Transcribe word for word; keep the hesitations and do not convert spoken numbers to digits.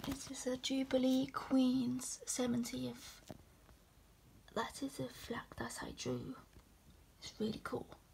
This is a Jubilee Queen's seventieth. That is a flag that I drew. It's really cool.